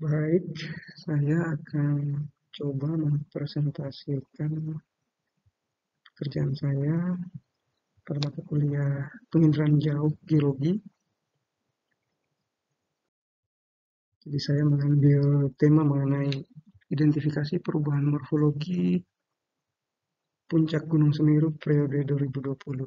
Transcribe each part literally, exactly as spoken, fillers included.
Baik, saya akan coba mempresentasikan pekerjaan saya pada mata kuliah penginderaan jauh geologi. Jadi saya mengambil tema mengenai identifikasi perubahan morfologi puncak Gunung Semeru periode dua ribu dua puluh.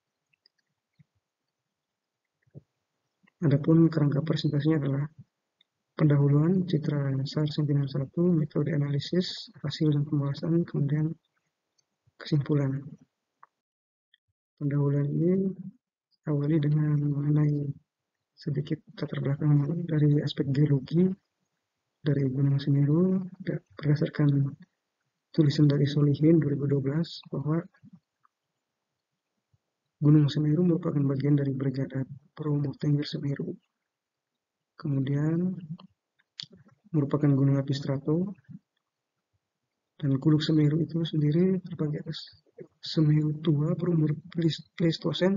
Adapun kerangka presentasinya adalah pendahuluan, citra dasar Sentinel satu, metode analisis, hasil dan pembahasan, kemudian kesimpulan. Pendahuluan ini awali dengan mengenai sedikit latar belakang dari aspek geologi dari Gunung Semeru berdasarkan tulisan dari Solihin dua ribu dua belas bahwa Gunung Semeru merupakan bagian dari Brigada Bromo Tengger Semeru. Kemudian merupakan gunung api strato, dan Gunung Semeru itu sendiri terbagi atas Semeru tua berumur Pleistosen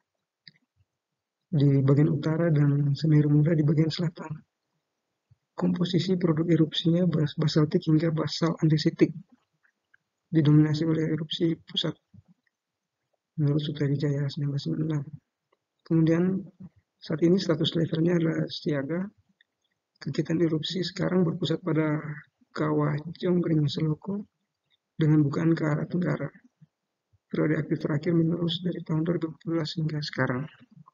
di bagian utara dan Semeru muda di bagian selatan. Komposisi produk erupsinya basaltik hingga basal andesitik, didominasi oleh erupsi pusat menurut Sutradijaya seribu sembilan ratus sembilan puluh enam. Kemudian saat ini status levelnya adalah siaga. Kegiatan erupsi sekarang berpusat pada Kawah Jonggring Seloko dengan bukaan ke arah tenggara. Periode aktif terakhir menerus dari tahun dua ribu empat belas hingga sekarang.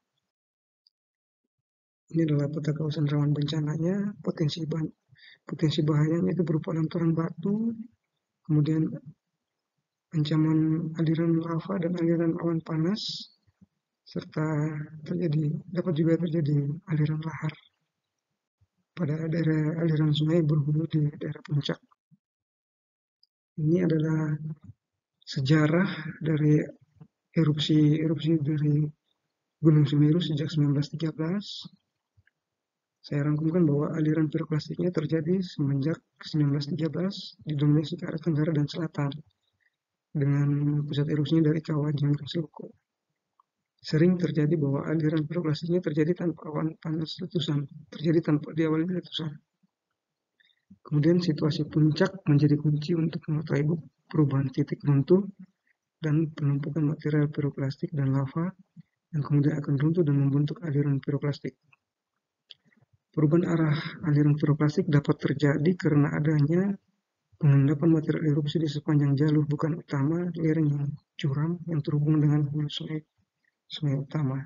Ini adalah peta kawasan rawan bencananya. Potensi bah- potensi bahayanya itu berupa lanturan batu, kemudian ancaman aliran lava dan aliran awan panas, serta terjadi dapat juga terjadi aliran lahar pada daerah aliran sungai berhulu di daerah puncak. Ini adalah sejarah dari erupsi-erupsi dari Gunung Semeru sejak seribu sembilan ratus tiga belas. Saya rangkumkan bahwa aliran piroklastiknya terjadi semenjak seribu sembilan ratus tiga belas didominasi ke arah tenggara dan selatan dengan pusat erupsinya dari Kawah Jonggring Seloko. Sering terjadi bahwa aliran piroklastiknya terjadi tanpa awan panas letusan, terjadi tanpa diawali letusan. Kemudian situasi puncak menjadi kunci untuk mengetahui perubahan titik runtuh dan penumpukan material piroklastik dan lava yang kemudian akan runtuh dan membentuk aliran piroklastik. Perubahan arah aliran piroklastik dapat terjadi karena adanya pengendapan material erupsi di sepanjang jalur bukan utama lereng yang curam yang terhubung dengan hulu sungai, sungai utama.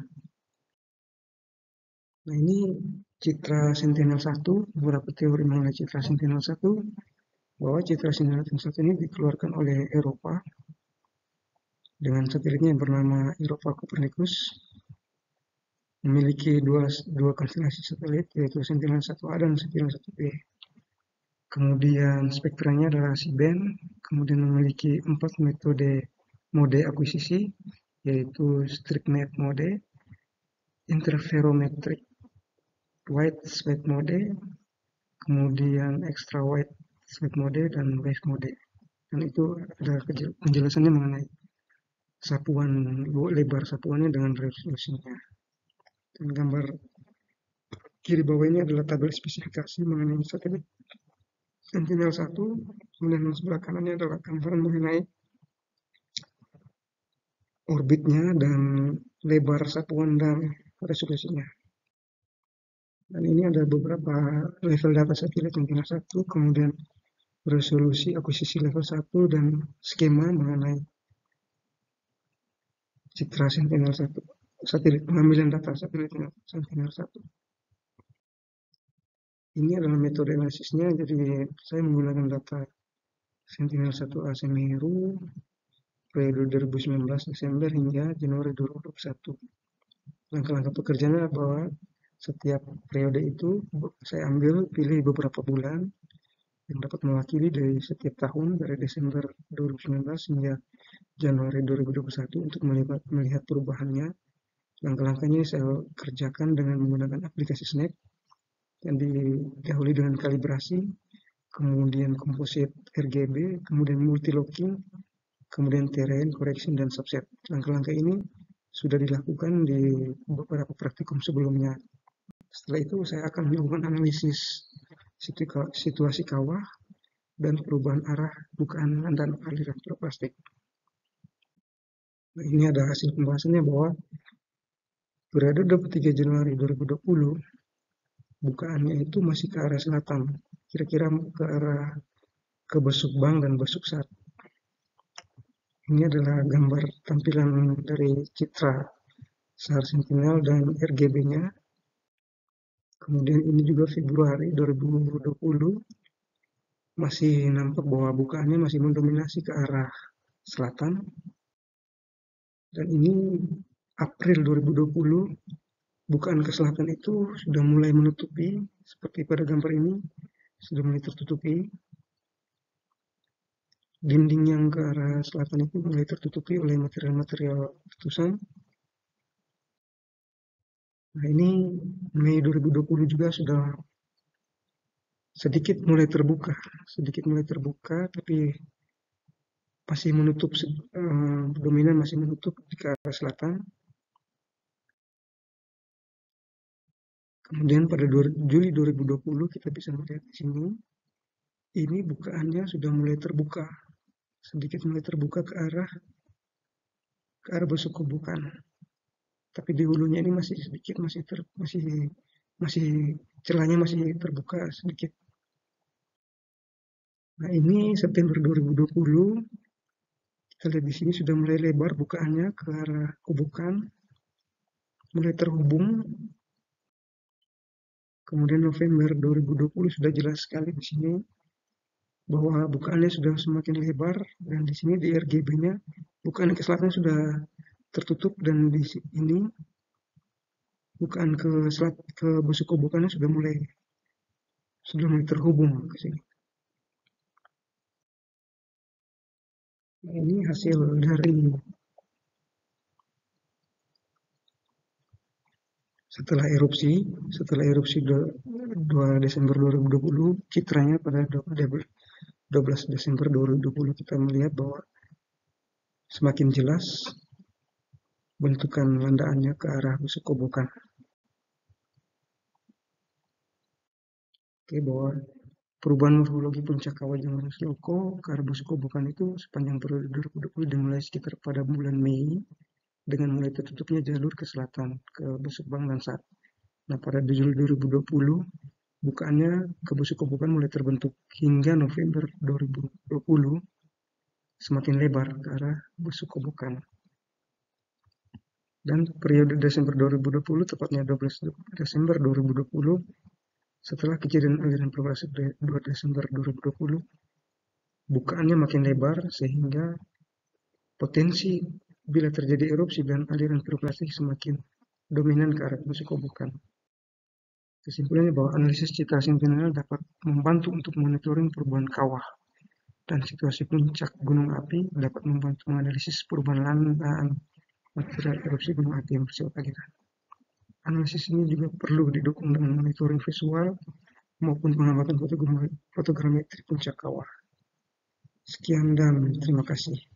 Nah, ini citra Sentinel satu, beberapa teori mengenai citra Sentinel satu, bahwa citra Sentinel satu ini dikeluarkan oleh Eropa dengan satelitnya yang bernama Europa Copernicus, memiliki dua, dua konstelasi satelit, yaitu Sentinel satu A dan Sentinel satu B. Kemudian spektranya adalah C-band, kemudian memiliki empat metode mode akuisisi, yaitu StrictNet mode, interferometric wide sweep mode, kemudian extra wide sweep mode, dan wave mode. Dan itu ada penjelasannya mengenai sapuan lebar sapuannya dengan resolusinya. Dan gambar kiri bawah ini adalah tabel spesifikasi mengenai satelit Sentinel satu, kemudian sebelah kanannya adalah gambaran mengenai orbitnya dan lebar sapuan dan resolusinya. Dan ini ada beberapa level data satelit Sentinel satu, kemudian resolusi akuisisi level satu dan skema mengenai citra Sentinel satu, satelit pengambilan data satelit Sentinel satu. Ini adalah metode analisisnya, jadi saya menggunakan data Sentinel satu A Semeru periode dua ribu sembilan belas Desember hingga Januari dua ribu dua puluh satu. Langkah-langkah pekerjaannya bahwa setiap periode itu saya ambil pilih beberapa bulan yang dapat mewakili dari setiap tahun dari Desember dua ribu sembilan belas hingga Januari dua ribu dua puluh satu untuk melihat, melihat perubahannya. Langkah-langkahnya saya kerjakan dengan menggunakan aplikasi Snap yang didahului dengan kalibrasi, kemudian komposit R G B, kemudian multilooking, kemudian terrain, correction, dan subset. Langkah-langkah ini sudah dilakukan di beberapa praktikum sebelumnya. Setelah itu saya akan melakukan analisis situasi kawah, dan perubahan arah bukaan dan aliran mikroplastik. Nah, ini ada hasil pembahasannya bahwa periode dua puluh tiga Januari dua ribu dua puluh bukaannya itu masih ke arah selatan, kira-kira ke arah ke Besumbang dan Besuksat. Ini adalah gambar tampilan dari citra SAR Sentinel dan R G B-nya. Kemudian ini juga Februari dua ribu dua puluh, masih nampak bahwa bukaannya masih mendominasi ke arah selatan. Dan ini April dua ribu dua puluh, bukaan ke selatan itu sudah mulai menutupi, seperti pada gambar ini, sudah mulai tertutupi. Dinding yang ke arah selatan itu mulai tertutupi oleh material-material letusan. Nah, ini Mei dua ribu dua puluh juga sudah sedikit mulai terbuka, sedikit mulai terbuka, tapi masih menutup, eh, dominan masih menutup di arah selatan. Kemudian pada Juli dua ribu dua puluh kita bisa melihat di sini, ini bukaannya sudah mulai terbuka, sedikit mulai terbuka ke arah ke arah Besukobukan. Tapi di hulunya ini masih sedikit, masih ter, masih masih celahnya masih terbuka sedikit. Nah, ini September dua ribu dua puluh, kita lihat di sini sudah mulai lebar bukaannya ke arah Kubukan, mulai terhubung. Kemudian November dua ribu dua puluh sudah jelas sekali di sini bahwa bukaannya sudah semakin lebar, dan di sini di R G B-nya bukaan ke selatan sudah tertutup, dan di sini bukaan ke selat ke Besukobukannya sudah mulai sudah mulai terhubung ke sini. Nah, ini hasil dari setelah erupsi, setelah erupsi dua Desember dua ribu dua puluh, citranya pada dua belas Desember dua ribu dua puluh kita melihat bahwa semakin jelas bentukan landaannya ke arah Besukobukan. Oke, bahwa perubahan morfologi puncak kawah Jangan Sloko ke arah Besukobukan itu sepanjang periode dua ribu dua puluh dimulai sekitar pada bulan Mei dengan mulai tertutupnya jalur ke selatan ke Besumbang dan Sat. Nah, pada Juli dua ribu dua puluh bukaannya ke Besukobukan mulai terbentuk hingga November dua ribu dua puluh semakin lebar ke arah Besukobukan. Dan periode Desember dua ribu dua puluh, tepatnya dua belas Desember dua ribu dua puluh, setelah kejadian aliran mikroplastik dua Desember dua ribu dua puluh, bukaannya makin lebar sehingga potensi bila terjadi erupsi dan aliran mikroplastik semakin dominan ke arah Besukobukan. Kesimpulannya bahwa analisis citra sentinel dapat membantu untuk monitoring perubahan kawah dan situasi puncak gunung api, dapat membantu menganalisis perubahan landaan material erupsi gunung api yang bersifat aliran. Analisis ini juga perlu didukung dengan monitoring visual maupun pengamatan fotogrametri puncak kawah. Sekian dan terima kasih.